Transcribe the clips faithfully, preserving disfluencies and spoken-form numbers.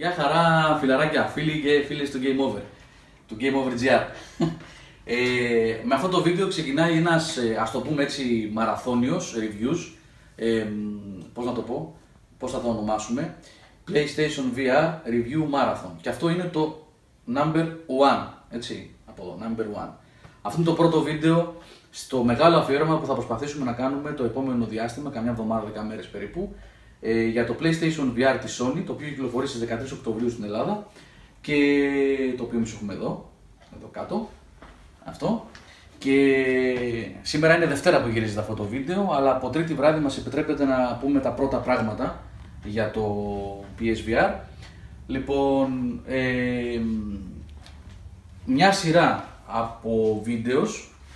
Γεια χαρά φιλαράκια, φίλοι και φίλες του Game Over, του Game Over τζι αρ. ε, με αυτό το βίντεο ξεκινάει ένας, ας το πούμε έτσι, μαραθώνιος reviews, ε, πώς να το πω, πώς θα το ονομάσουμε, PlayStation βι αρ Review Marathon. Και αυτό είναι το number one, έτσι, από εδώ, number one. Αυτό είναι το πρώτο βίντεο στο μεγάλο αφιέρωμα που θα προσπαθήσουμε να κάνουμε το επόμενο διάστημα, καμιά εβδομάδα, δέκα μέρες περίπου, ε, για το PlayStation βι αρ της Sony, το οποίο κυκλοφορεί στις δεκατρείς Οκτωβρίου στην Ελλάδα και το οποίο εμείς έχουμε εδώ, εδώ κάτω, αυτό. Και σήμερα είναι Δευτέρα που γυρίζεται αυτό το βίντεο, αλλά από Τρίτη βράδυ μας επιτρέπεται να πούμε τα πρώτα πράγματα για το πι ες βι αρ. Λοιπόν, ε, μια σειρά από βίντεο.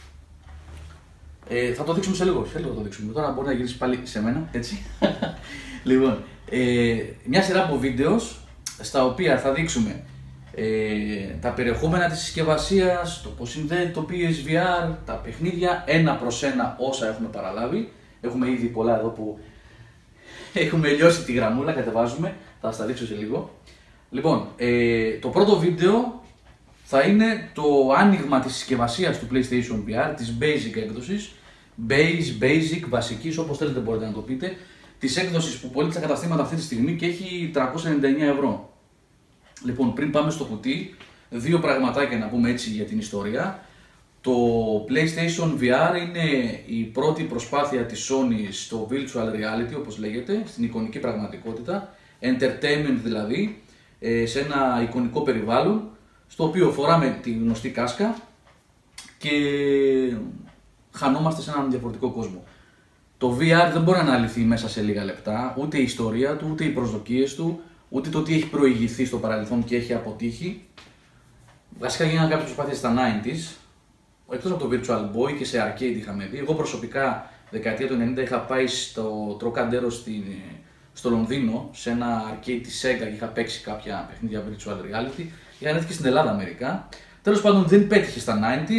Ε, θα το δείξουμε σε λίγο, σε λίγο το δείξουμε. Τώρα μπορεί να γυρίσει πάλι σε μένα, έτσι. Λοιπόν, ε, μια σειρά από βίντεο στα οποία θα δείξουμε ε, τα περιεχόμενα της συσκευασίας, το πώς συνδέεται το πι ες βι αρ, τα παιχνίδια, ένα προς ένα όσα έχουμε παραλάβει. Έχουμε ήδη πολλά εδώ που έχουμε λιώσει τη γραμμούλα, κατεβάζουμε, θα σας τα δείξω σε λίγο. Λοιπόν, ε, το πρώτο βίντεο θα είναι το άνοιγμα της συσκευασίας του PlayStation βι αρ, της Basic έκδοσης, Base, Basic, βασικής, όπως θέλετε μπορείτε να το πείτε, της έκδοσης που πωλείται στα καταστήματα αυτή τη στιγμή και έχει τριακόσια ενενήντα εννέα ευρώ. Λοιπόν, πριν πάμε στο κουτί, δύο πραγματάκια να πούμε έτσι για την ιστορία. Το PlayStation βι αρ είναι η πρώτη προσπάθεια της Sony στο Virtual Reality, όπως λέγεται, στην εικονική πραγματικότητα, entertainment δηλαδή, σε ένα εικονικό περιβάλλον, στο οποίο φοράμε τη γνωστή κάσκα και χανόμαστε σε έναν διαφορετικό κόσμο. Το βι αρ δεν μπορεί να αναλυθεί μέσα σε λίγα λεπτά, ούτε η ιστορία του, ούτε οι προσδοκίες του, ούτε το τι έχει προηγηθεί στο παρελθόν και έχει αποτύχει. Βασικά γίνανε κάποιες προσπάθειες στα ενενήντα, εκτός από το Virtual Boy και σε arcade είχαμε δει. Εγώ προσωπικά, δεκαετία του ενενήντα, είχα πάει στο Trocadero στο Λονδίνο, σε ένα arcade της Sega και είχα παίξει κάποια παιχνίδια Virtual Reality. Είχαν έρθει και στην Ελλάδα μερικά. Τέλος πάντων δεν πέτυχε στα ενενήντα.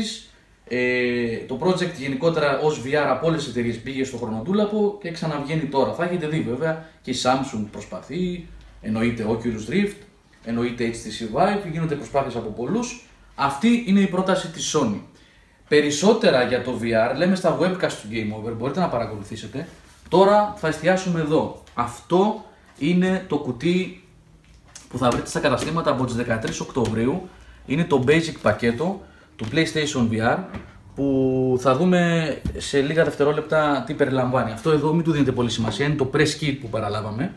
Ε, το project γενικότερα ως βι αρ από όλες τις εταιρείες πήγε στο χρονοτούλαπο και ξαναβγαίνει τώρα. Θα έχετε δει βέβαια και η Samsung προσπαθεί, εννοείται Oculus Rift, εννοείται έιτς τι σι Vive, γίνονται προσπάθειες από πολλούς. Αυτή είναι η πρόταση της Sony. Περισσότερα για το βι αρ λέμε στα webcast του Game Over, μπορείτε να παρακολουθήσετε. Τώρα θα εστιάσουμε εδώ. Αυτό είναι το κουτί που θα βρείτε στα καταστήματα από τις δεκατρείς Οκτωβρίου. Είναι το basic πακέτο του PlayStation βι αρ που θα δούμε σε λίγα δευτερόλεπτα τι περιλαμβάνει. Αυτό εδώ μην του δίνετε πολύ σημασία, είναι το press kit που παραλάβαμε,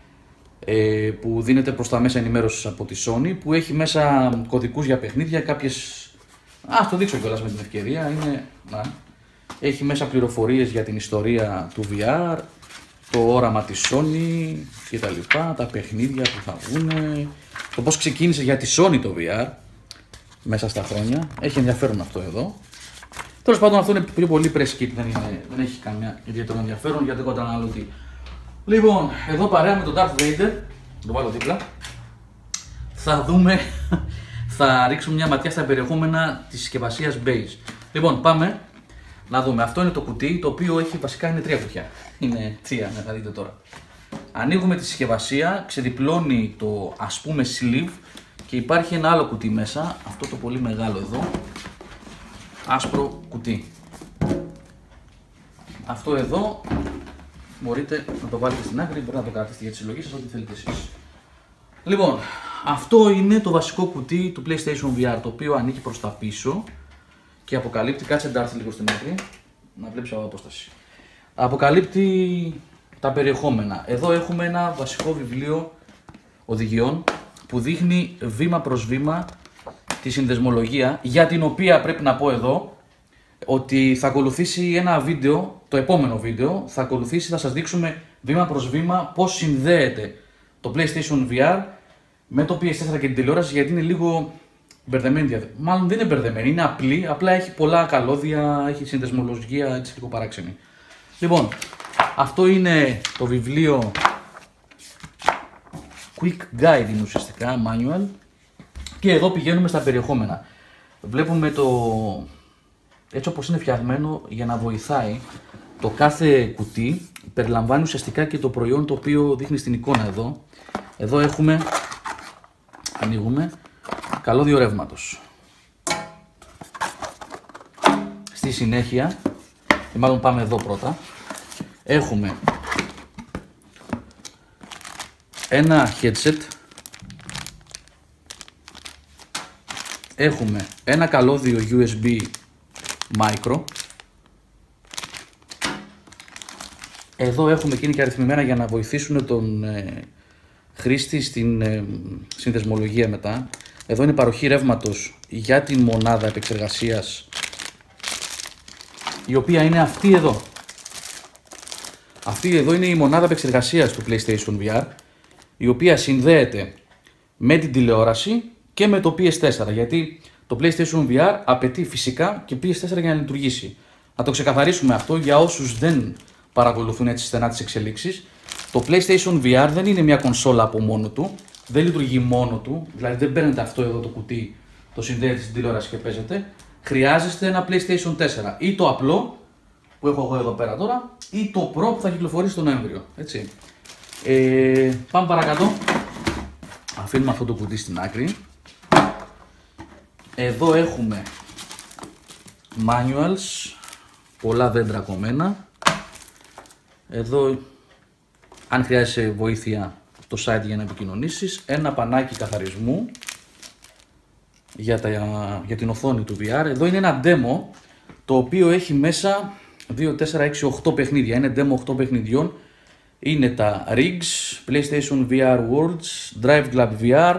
που δίνεται προς τα μέσα ενημέρωσης από τη Sony, που έχει μέσα κωδικούς για παιχνίδια, κάποιες... Α, το δείξω κιόλας με την ευκαιρία, είναι... Να. Έχει μέσα πληροφορίες για την ιστορία του βι αρ, το όραμα της Sony και τα λοιπά, τα παιχνίδια που θα βγουν, το πώς ξεκίνησε για τη Sony το βι αρ μέσα στα χρόνια. Έχει ενδιαφέρον αυτό εδώ. Τέλος πάντων αυτό είναι πιο πολύ press kit, δεν, είναι, δεν έχει καμία ιδιαίτερο ενδιαφέρον για τον καταναλωτή. Λοιπόν, εδώ παρέα με τον Darth Vader, το βάλω δίπλα, θα δούμε, θα ρίξουμε μια ματιά στα περιεχόμενα της συσκευασίας Base. Λοιπόν, πάμε να δούμε. Αυτό είναι το κουτί, το οποίο έχει βασικά είναι τρία κουτιά. Είναι τρία, ναι, θα δείτε τώρα. Ανοίγουμε τη συσκευασία, ξεδιπλώνει το ας πούμε sleeve και υπάρχει ένα άλλο κουτί μέσα, αυτό το πολύ μεγάλο εδώ, άσπρο κουτί. Αυτό εδώ μπορείτε να το βάλετε στην άκρη, μπορείτε να το κρατήσετε για τη συλλογή σας, ό,τι θέλετε εσείς. Λοιπόν, αυτό είναι το βασικό κουτί του PlayStation βι αρ, το οποίο ανοίγει προς τα πίσω και αποκαλύπτει, κάτσε να έρθει λίγο στην άκρη, να βλέπεις από απόσταση. Αποκαλύπτει τα περιεχόμενα. Εδώ έχουμε ένα βασικό βιβλίο οδηγιών που δείχνει βήμα προς βήμα τη συνδεσμολογία, για την οποία πρέπει να πω εδώ ότι θα ακολουθήσει ένα βίντεο, το επόμενο βίντεο, θα ακολουθήσει, θα σας δείξουμε βήμα προς βήμα πώς συνδέεται το PlayStation βι αρ με το πι ες φορ και την τηλεόραση, γιατί είναι λίγο μπερδεμένη διαδικασία. Μάλλον δεν είναι μπερδεμένη, είναι απλή, απλά έχει πολλά καλώδια, έχει συνδεσμολογία έτσι λίγο παράξενη. Λοιπόν, αυτό είναι το βιβλίο Quick Guide, είναι ουσιαστικά manual, και εδώ πηγαίνουμε στα περιεχόμενα. Βλέπουμε το έτσι όπως είναι φτιαγμένο για να βοηθάει. Το κάθε κουτί περιλαμβάνει ουσιαστικά και το προϊόν το οποίο δείχνει στην εικόνα εδώ. Εδώ έχουμε Ανοίγουμε. Καλώδιο ρεύματος. Στη συνέχεια, ή μάλλον πάμε εδώ πρώτα, έχουμε ένα headset, έχουμε ένα καλώδιο γιου ες μπι micro, εδώ έχουμε και είναι και αριθμημένα για να βοηθήσουν τον ε, χρήστη στην ε, συνδεσμολογία μετά. Εδώ είναι παροχή ρεύματος για την μονάδα επεξεργασίας, η οποία είναι αυτή εδώ. Αυτή εδώ είναι η μονάδα επεξεργασίας του PlayStation βι αρ, η οποία συνδέεται με την τηλεόραση και με το πι ες φορ, γιατί το PlayStation βι αρ απαιτεί φυσικά και πι ες φορ για να λειτουργήσει. Να το ξεκαθαρίσουμε αυτό για όσους δεν παρακολουθούν έτσι στενά τις εξελίξεις. Το PlayStation βι αρ δεν είναι μια κονσόλα από μόνο του, δεν λειτουργεί μόνο του, δηλαδή δεν παίρνετε αυτό εδώ το κουτί, το συνδέετε στην τηλεόραση και παίζετε. Χρειάζεστε ένα PlayStation φορ, ή το απλό που έχω εγώ εδώ πέρα τώρα, ή το Pro που θα κυκλοφορήσει τον Νοέμβριο. Έτσι. Ε, πάμε παρακάτω. Αφήνουμε αυτό το κουτί στην άκρη. Εδώ έχουμε manuals, πολλά δέντρα κομμένα. Εδώ, αν χρειάζεσαι βοήθεια, το site για να επικοινωνήσεις. Ένα πανάκι καθαρισμού για, τα, για την οθόνη του βι αρ. Εδώ είναι ένα demo, το οποίο έχει μέσα δύο, τέσσερα, έξι, οκτώ παιχνίδια. Είναι demo οκτώ παιχνιδιών. Είναι τα Rigs, PlayStation βι αρ Worlds, Drive Club βι αρ,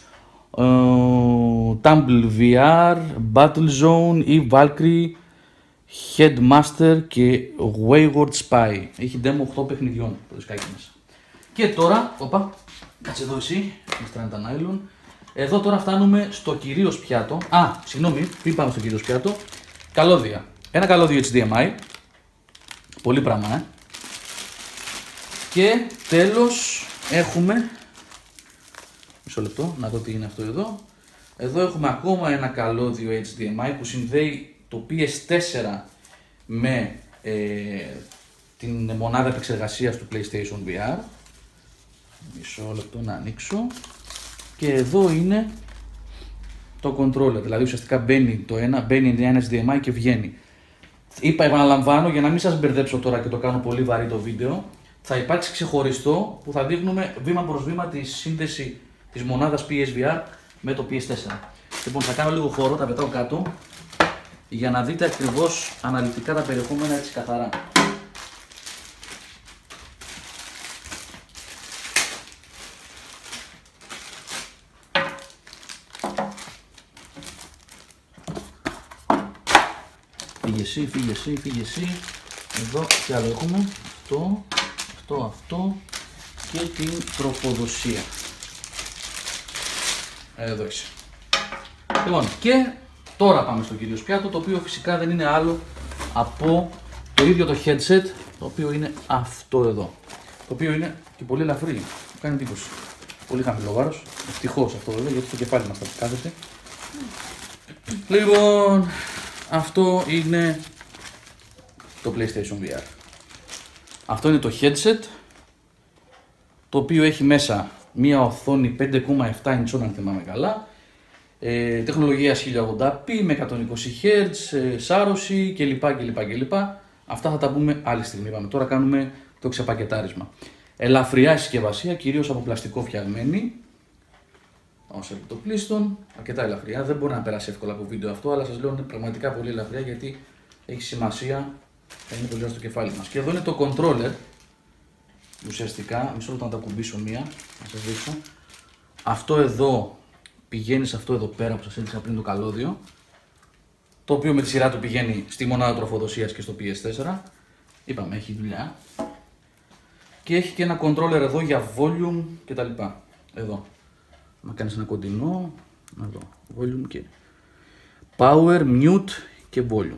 uh, Tumble βι αρ, Battlezone, ή Valkyrie, Headmaster και Wayward Spy. Έχει demo οκτώ παιχνιδιών το δισκάκι μέσα. Και τώρα, όπα, κάτσε εδώ εσύ, με στράνε τα nylon. Εδώ τώρα φτάνουμε στο κυρίως πιάτο. Α, συγγνώμη, πριν πάμε στο κυρίως πιάτο. Καλώδια. Ένα καλώδιο έιτς ντι εμ άι. Πολύ πράγμα, ε. Και τέλος έχουμε, μισό λεπτό, να δω τι είναι αυτό εδώ. Εδώ έχουμε ακόμα ένα καλώδιο έιτς ντι εμ άι που συνδέει το πι ες φορ με ε, την μονάδα επεξεργασίας του PlayStation βι αρ. Μισό λεπτό να ανοίξω. Και εδώ είναι το controller, δηλαδή ουσιαστικά μπαίνει το ένα, μπαίνει ένα έιτς ντι εμ άι και βγαίνει. Είπα, επαναλαμβάνω, για να μην σας μπερδέψω τώρα και το κάνω πολύ βαρύ το βίντεο, θα υπάρξει ξεχωριστό που θα δείχνουμε βήμα προς βήμα τη σύνδεση της μονάδας πι ες βι αρ με το πι ες φορ. Λοιπόν, θα κάνω λίγο χώρο, τα πετάω κάτω, για να δείτε ακριβώς αναλυτικά τα περιεχόμενα έτσι καθαρά. Φύγε εσύ, φύγε εσύ, φύγε εσύ. Εδώ τι άλλο έχουμε, αυτό, αυτό, αυτό και την τροφοδοσία. Εδώ είσαι. Λοιπόν, και τώρα πάμε στο κυρίως πιάτο, το οποίο φυσικά δεν είναι άλλο από το ίδιο το headset, το οποίο είναι αυτό εδώ. Το οποίο είναι και πολύ ελαφρύ, μου κάνει εντύπωση. Πολύ χαμηλό βάρος, ευτυχώς αυτό βέβαια, γιατί το κεφάλι μας θα κάθεται. Λοιπόν, αυτό είναι το PlayStation βι αρ. Αυτό είναι το headset, το οποίο έχει μέσα μία οθόνη πέντε κόμμα επτά inch, αν θυμάμαι καλά, ε, τεχνολογίας χίλια ογδόντα πι με εκατόν είκοσι χερτζ, ε, σάρωση κλπ, κλπ, κλπ. Αυτά θα τα πούμε άλλη στιγμή. Είπαμε. Τώρα κάνουμε το ξεπακετάρισμα. Ελαφριά συσκευασία, κυρίως από πλαστικό φτιαγμένη. Όσο επιτοπλίστων, αρκετά ελαφριά. Δεν μπορεί να περάσει εύκολα από βίντεο αυτό, αλλά σας λέω είναι πραγματικά πολύ ελαφριά γιατί έχει σημασία. Θα είναι πολύ στο κεφάλι μας. Και εδώ είναι το controller. Ουσιαστικά, μισό λεπτό να τα κουμπίσω μία, να σας δείξω. Αυτό εδώ πηγαίνει σε αυτό εδώ πέρα που σας έδειξα πριν το καλώδιο. Το οποίο με τη σειρά του πηγαίνει στη μονάδα τροφοδοσίας και στο πι ες φορ. Είπαμε, έχει δουλειά. Και έχει και ένα controller εδώ για volume κτλ. Εδώ. Να κάνεις ένα κοντινό. Εδώ. Volume και power, mute και volume.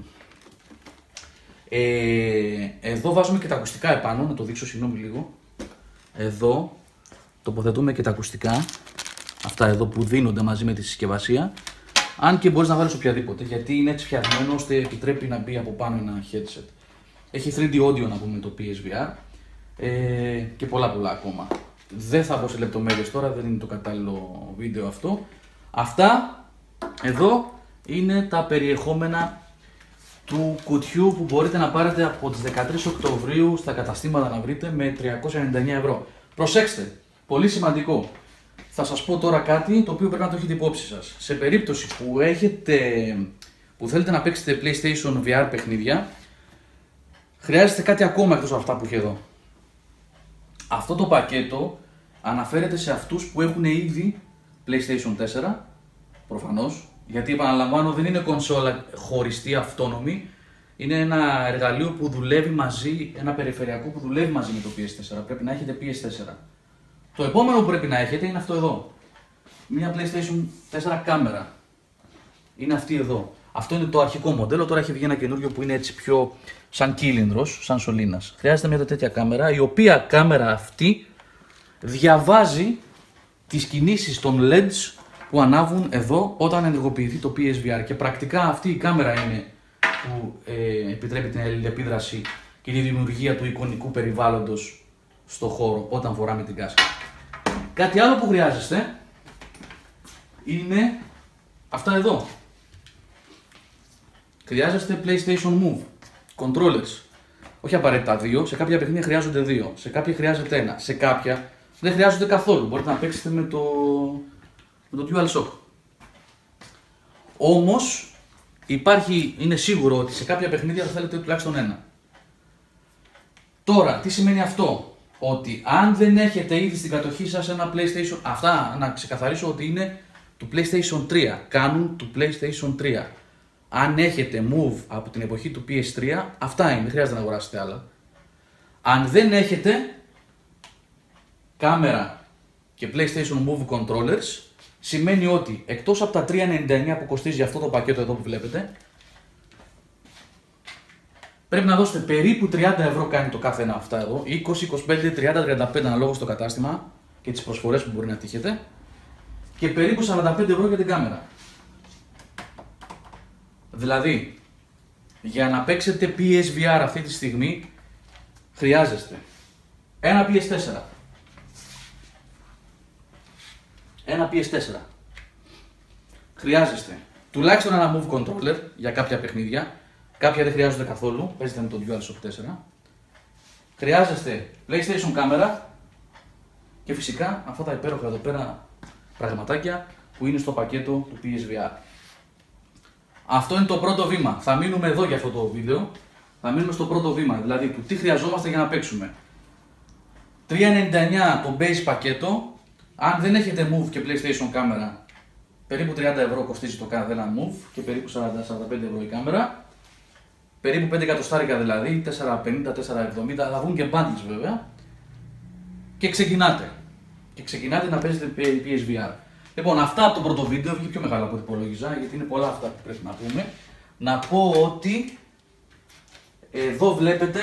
Ε, εδώ βάζουμε και τα ακουστικά επάνω, να το δείξω, συγγνώμη λίγο. Εδώ τοποθετούμε και τα ακουστικά, αυτά εδώ που δίνονται μαζί με τη συσκευασία. Αν και μπορείς να βάλεις οποιαδήποτε, γιατί είναι έτσι φτιαγμένο ώστε επιτρέπει να μπει από πάνω ένα headset. Έχει θρι ντι audio να πούμε το πι ες βι αρ ε, και πολλά πολλά ακόμα. Δεν θα μπω σε λεπτομέρειες τώρα, δεν είναι το κατάλληλο βίντεο αυτό. Αυτά εδώ είναι τα περιεχόμενα του κουτιού που μπορείτε να πάρετε από τις δεκατρείς Οκτωβρίου στα καταστήματα να βρείτε με τριακόσια ενενήντα εννέα ευρώ. Προσέξτε, πολύ σημαντικό. Θα σας πω τώρα κάτι το οποίο πρέπει να το έχετε υπόψη σας. Σε περίπτωση που, έχετε, που θέλετε να παίξετε PlayStation βι αρ παιχνίδια, χρειάζεται κάτι ακόμα εκτός από αυτά που έχει εδώ. Αυτό το πακέτο αναφέρεται σε αυτούς που έχουν ήδη PlayStation τέσσερα, προφανώς, γιατί επαναλαμβάνω δεν είναι κονσόλα χωριστή αυτόνομη, είναι ένα εργαλείο που δουλεύει μαζί, ένα περιφερειακό που δουλεύει μαζί με το πι ες φορ, πρέπει να έχετε πι ες φορ. Το επόμενο που πρέπει να έχετε είναι αυτό εδώ, μια PlayStation τέσσερα κάμερα, είναι αυτή εδώ. Αυτό είναι το αρχικό μοντέλο, τώρα έχει βγει ένα καινούριο που είναι έτσι πιο σαν κύλινδρος, σαν σωλήνας. Χρειάζεται μια τέτοια κάμερα, η οποία κάμερα αυτή διαβάζει τις κινήσεις των ελ ι ντι που ανάβουν εδώ όταν ενεργοποιηθεί το πι ες βι αρ. Και πρακτικά αυτή η κάμερα είναι που ε, επιτρέπει την αλληλεπίδραση και τη δημιουργία του εικονικού περιβάλλοντος στο χώρο όταν φοράμε την κάσκα. Κάτι άλλο που χρειάζεστε είναι αυτά εδώ. Χρειάζεστε PlayStation Move, controllers. Όχι απαραίτητα δύο, σε κάποια παιχνίδια χρειάζονται δύο, σε κάποια χρειάζεται ένα, σε κάποια δεν χρειάζονται καθόλου. Μπορείτε να παίξετε με το, με το DualShock. Όμως υπάρχει, είναι σίγουρο ότι σε κάποια παιχνίδια θα θέλετε τουλάχιστον ένα. Τώρα, τι σημαίνει αυτό? Ότι αν δεν έχετε ήδη στην κατοχή σας ένα PlayStation, αυτά να ξεκαθαρίσω ότι είναι του PlayStation τρία, κάνουν του PlayStation τρία. Αν έχετε Move από την εποχή του πι ες θρι, αυτά είναι, δεν χρειάζεται να αγοράσετε άλλα. Αν δεν έχετε κάμερα και PlayStation Move controllers, σημαίνει ότι εκτός από τα τρία ενενήντα εννέα που κοστίζει αυτό το πακέτο εδώ που βλέπετε, πρέπει να δώσετε περίπου τριάντα ευρώ κάνει το κάθε ένα αυτά εδώ, είκοσι, είκοσι πέντε, τριάντα, τριάντα πέντε αναλόγως στο κατάστημα και τις προσφορές που μπορεί να τύχετε, και περίπου σαράντα πέντε ευρώ για την κάμερα. Δηλαδή, για να παίξετε πι ες βι αρ αυτή τη στιγμή, χρειάζεστε ένα πι ες φορ, ένα πι ες φορ, χρειάζεστε τουλάχιστον ένα Move Controller για κάποια παιχνίδια, κάποια δεν χρειάζονται καθόλου, παίζετε με το DualShock τέσσερα, χρειάζεστε PlayStation κάμερα και φυσικά αυτά τα υπέροχα εδώ πέρα πραγματάκια που είναι στο πακέτο του πι ες βι αρ. Αυτό είναι το πρώτο βήμα. Θα μείνουμε εδώ για αυτό το βίντεο. Θα μείνουμε στο πρώτο βήμα, δηλαδή του τι χρειαζόμαστε για να παίξουμε. τρία ενενήντα εννέα το base πακέτο. Αν δεν έχετε Move και PlayStation κάμερα, περίπου τριάντα ευρώ κοστίζει το κάθε ένα Move και περίπου σαράντα με σαράντα πέντε ευρώ η κάμερα. Περίπου πέντε εκατοστάρικα δηλαδή, τέσσερα πενήντα, τέσσερα εβδομήντα, θα βγουν και bundles βέβαια. Και ξεκινάτε. Και ξεκινάτε να παίζετε πι ες βι αρ. Λοιπόν, αυτά από το πρώτο βίντεο, βγήκε πιο μεγάλο από ό,τι υπολόγιζα, γιατί είναι πολλά αυτά που πρέπει να πούμε. Να πω ότι εδώ βλέπετε,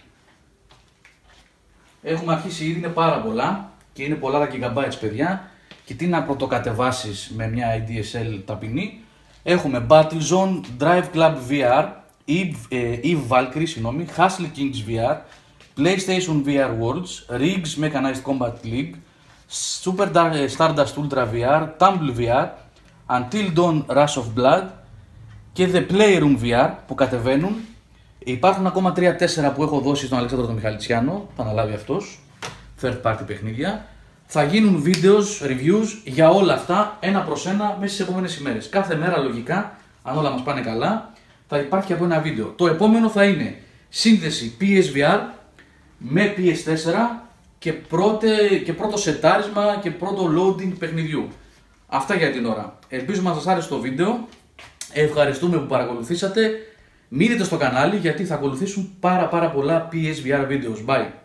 έχουμε αρχίσει ήδη, είναι πάρα πολλά και είναι πολλά τα gigabytes παιδιά, και τι να πρωτοκατεβάσεις με μια έι ντι ες ελ ταπεινή. Έχουμε Battlezone, Drive Club βι αρ, Eve, Eve Valkyrie, συγγνώμη, Hustle Kings βι αρ, PlayStation βι αρ Worlds, Riggs Mechanized Combat League, Super Stardust Ultra βι αρ, Tumble βι αρ, Until Dawn Rush of Blood και The Playroom βι αρ που κατεβαίνουν. Υπάρχουν ακόμα τρία τέσσερα που έχω δώσει στον Αλέξανδρο τον Μιχαλητσιάνο, θα αναλάβει αυτός, third party παιχνίδια. Θα γίνουν videos, reviews για όλα αυτά, ένα προς ένα, μέσα στις επόμενες ημέρες. Κάθε μέρα λογικά, αν όλα μας πάνε καλά, θα υπάρχει από ένα βίντεο. Το επόμενο θα είναι σύνδεση πι ες βι αρ με πι ες φορ και, πρώτε, και πρώτο σετάρισμα και πρώτο loading παιχνιδιού. Αυτά για την ώρα. Ελπίζω να σας άρεσε το βίντεο. Ευχαριστούμε που παρακολουθήσατε. Μείνετε στο κανάλι γιατί θα ακολουθήσουν πάρα πάρα πολλά πι ες βι αρ videos. Bye.